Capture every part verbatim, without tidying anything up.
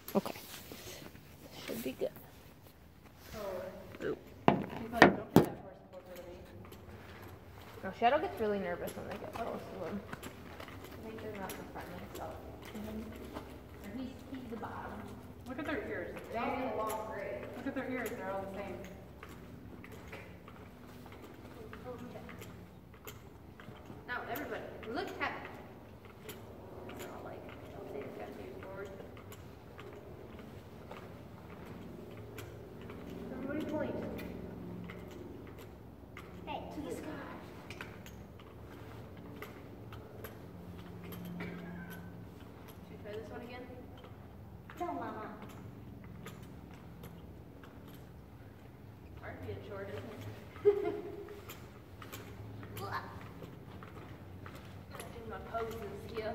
Okay. Should be good. Oh. He's like, don't do that horse closer to me. No, Shadow gets really nervous when they get close to him. I think they're not the friendly, so. And he's, he's the bottom. Look at their ears. They all get along great. Look at their ears. They're all the same. Now, everybody, look at it. They're all like, I'll say it's got to use forward. Everybody point. Hey, to the sky. Should we try this one again? No, Mama. Hard being short, isn't it? Do my poses here.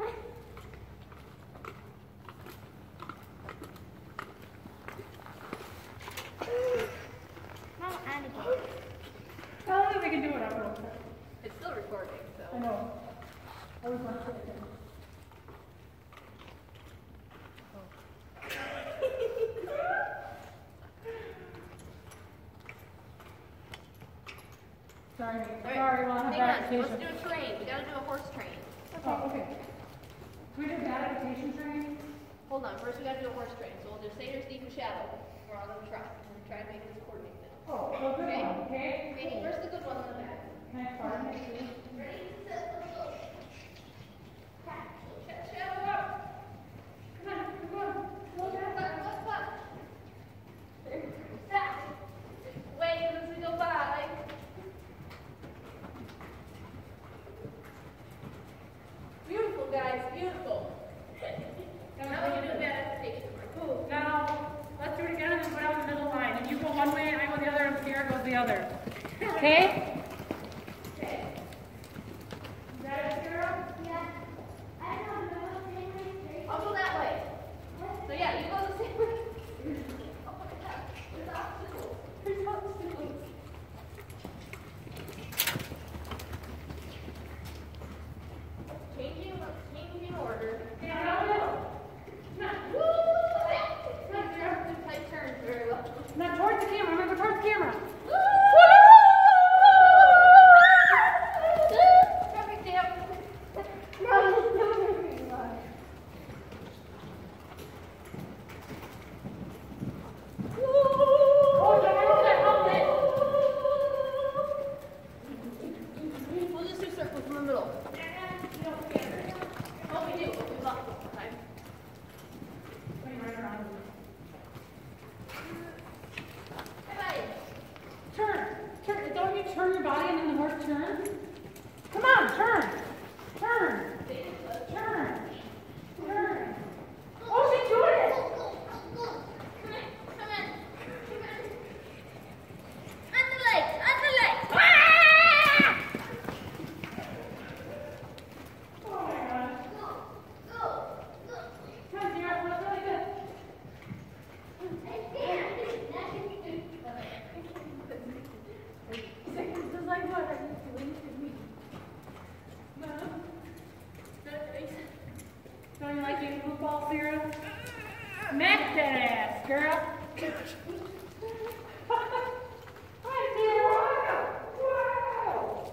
Mama, and again. I don't think we can do it up real quick. It's still recording, so. I know. I was not kidding. Sorry, All right, sorry, we'll have hang bad on, let's adaptation. do a train. We gotta do a horse train. Oh, okay. Can we do bad adaptation training? Hold on, first we gotta do a horse train. So we'll do Satyr, Steve, and Shadow. We're all gonna try. We're gonna try and make this coordinated. Oh, so good Okay. one, okay? Okay, where's the good one in the back? Can I start next to you? Ready, set, let's go. Sh- Shadow up. Come on, come on. Look at that, look, look. Stop. Wait, as we go by. Beautiful, guys, beautiful. Now we can do that adaptation. Cool. Now, let's do it again and then put out the middle line. And you go one way, I go the other, and Sierra goes the other. Okay? Okay. Is that it, Sierra? Yeah. I don't know what they say. I'll go that way. So yeah, you go the same way. Oh my God, there's obstacles. There's obstacles. Changing, changing order. Okay, now we go. Woo! Come on, Sarah. Do tight turns very well. Now towards the camera. I'm gonna go towards the camera. Traffic jam. No, no, no, no. Oh, don't roll that helmet. We'll just do circles in the middle. Oh, we do. We lost this time. Bye-bye. Turn. Turn. Don't you turn your body and then the horse turns? Come on, turn. Turn. Turn. Turn. Oh, she's doing it. Come in, come in, come in. On the legs, on the legs. Ah! Oh my gosh. Go, go, go. Come on, Sierra. That's really good. This is like what I used to win to me. No. Don't you like eating football, Sierra? Smack that ass, girl. Hi, Sierra. Wow.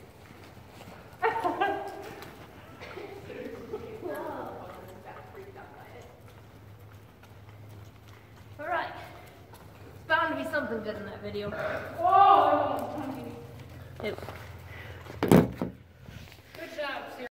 All right. It's bound to be something good in that video. Oh, that was funny. Ew.